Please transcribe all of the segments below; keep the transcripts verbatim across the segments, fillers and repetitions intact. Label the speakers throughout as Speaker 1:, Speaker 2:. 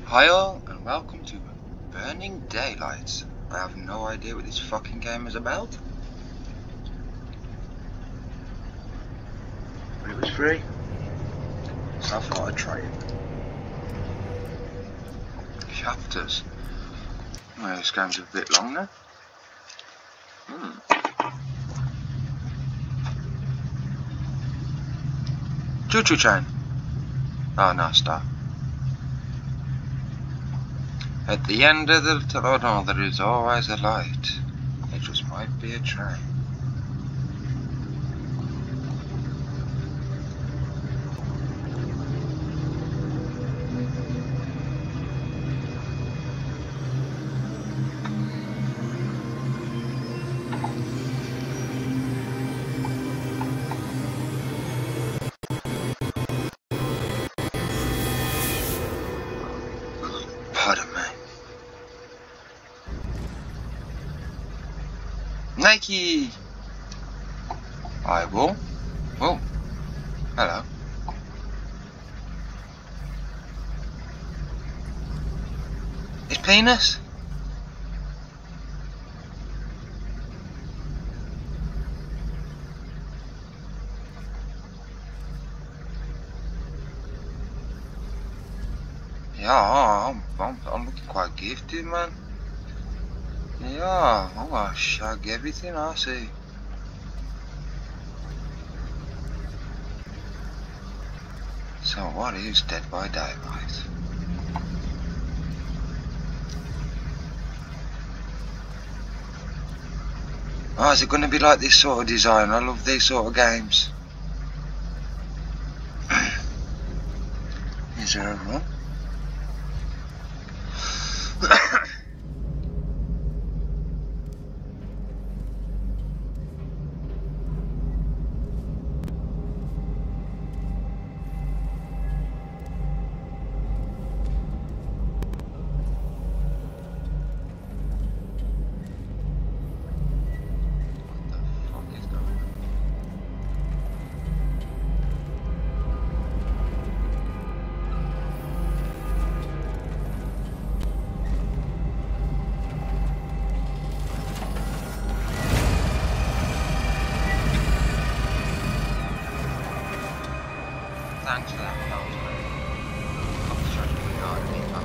Speaker 1: Hi all, and welcome to Burning Daylights. I have no idea what this fucking game is about, but it was free, so I thought I'd try it. Chapters. Well, this game's a bit long now. Hmm. Choo-choo train. Oh no, stop. At the end of the tunnel there is always a light. It just might be a train. Pardon me. Nike! I will. Oh, hello. It's penis? Yeah, I'm, I'm, I'm looking quite gifted, man. Yeah, I'm gonna shag everything I see. So what is Dead by Daylight? Oh, is it going to be like this sort of design? I love these sort of games. Is there a run? Thanks for that, that was great. I was trying to figure out how to make that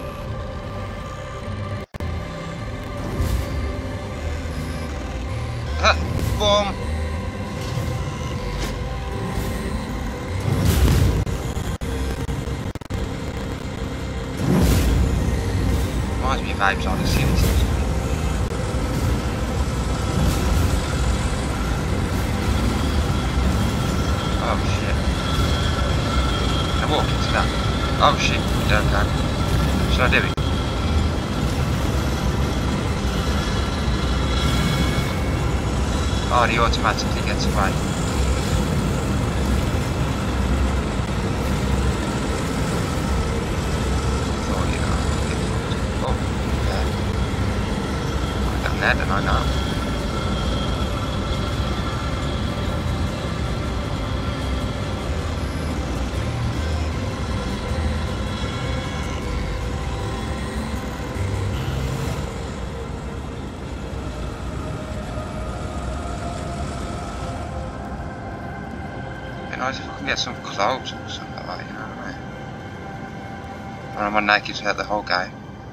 Speaker 1: work. Ha! Boom! Reminds me of vibes on the Simpsons. Oh shit. I walk into that. Oh shit, I don't can. Should I do it? Oh, he automatically gets away. Thought you know, get fucked. Oh, yeah. I've done that and I know. It'd be nice if I can get some clothes or something like that, you know what I mean? Or am I naked throughout the whole game?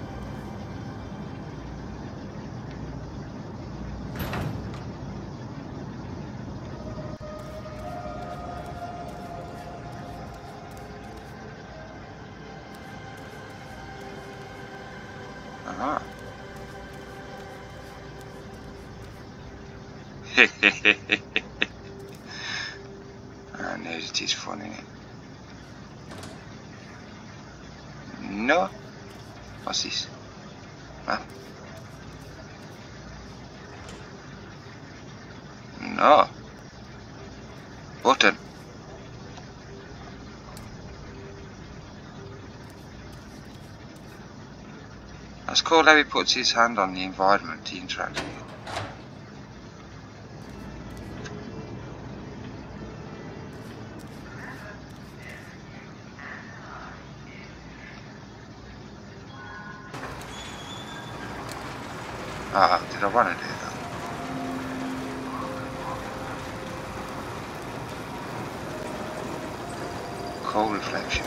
Speaker 1: Uh-huh. I know it is funny. No. What's this? Huh? No. Button. That's cool how he puts his hand on the environment he interacts with. Ah, did I want to do that? Coal reflection.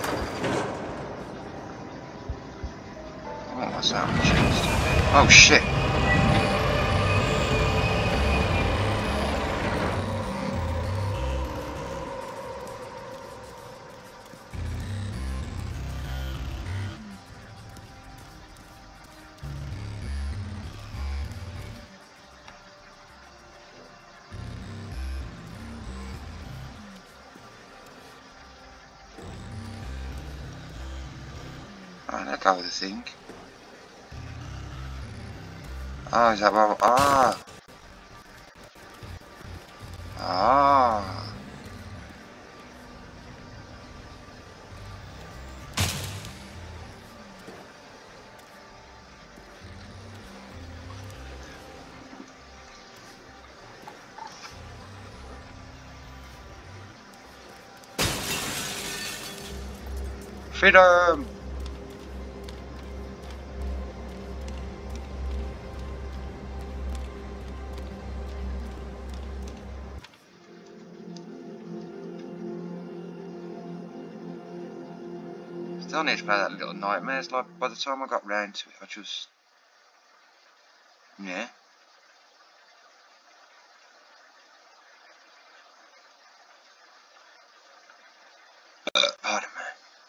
Speaker 1: Oh, what's that on the chest? Oh shit! Oh, let go of the thing. Oh, is that what? Ah! Ah! Freedom! Still need to play that Little Nightmares. Like, by the time I got round to it, I just... Yeah. Pardon me.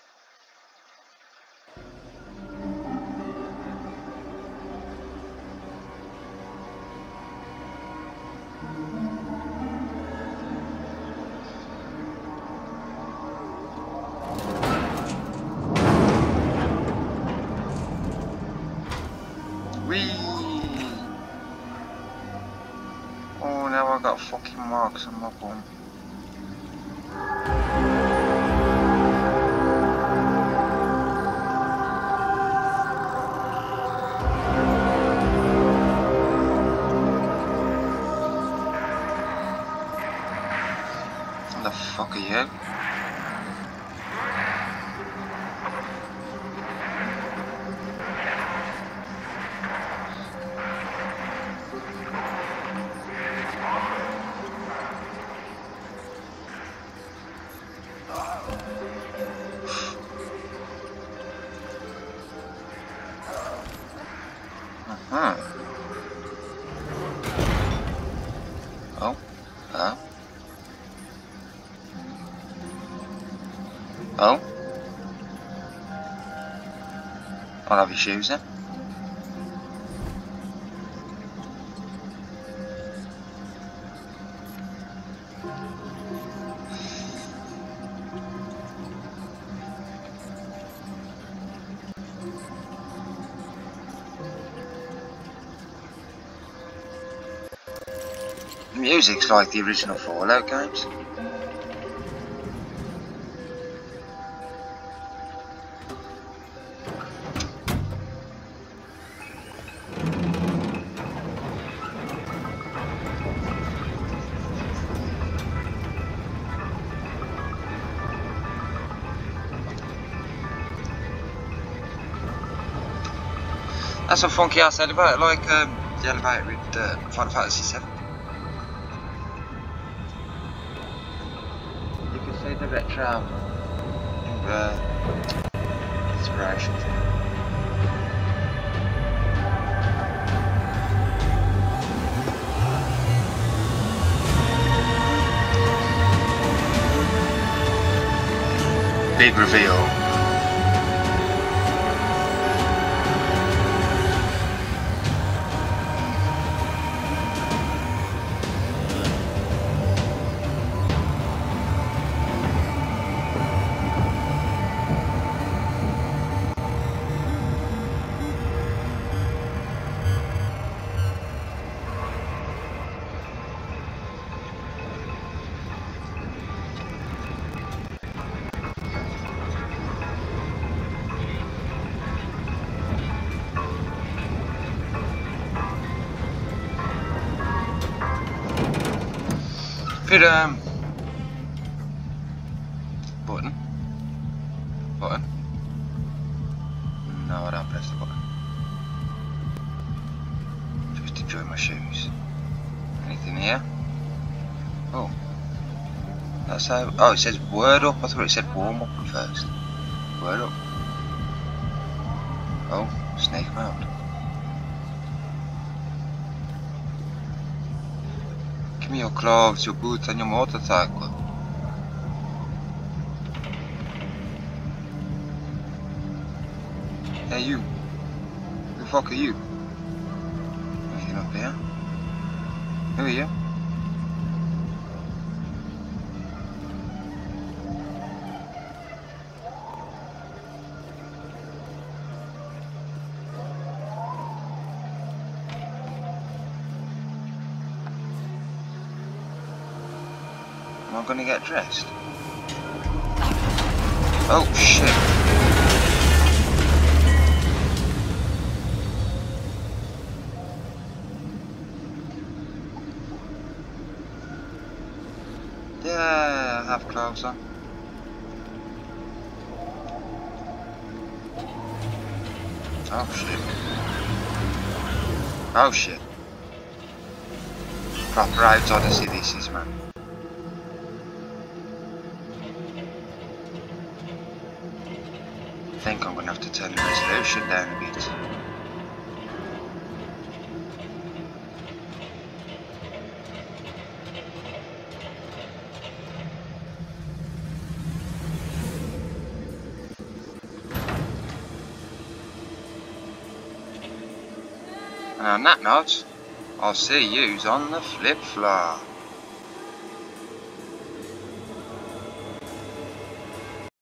Speaker 1: Whee! Oh, now I got fucking marks on my bum. What the fuck are you? Uh-huh. Oh, hello. Oh? I'll have your shoes then. The music's like the original Fallout games. That's a funky ass elevator, like um, the elevator with uh, Final Fantasy seven. You can see the retro uh, inspirations. Big reveal. Freedom! Button. Button. No, I don't press the button. Just enjoy my shoes. Anything here? Oh. That's how. Oh, it says word up. I thought it said warm up at first. Word up. Oh, snake mode. Give me your clothes, your boots, and your motorcycle. Hey, you. Who the fuck are you? Anything up here? Who are you? Am I gonna get dressed? Oh shit! Yeah, I have clothes on. Oh shit. Oh shit. Proper Rides Odyssey this is, man. I think I'm gonna have to turn the resolution down a bit. And on that note, I'll see yous on the flip flop.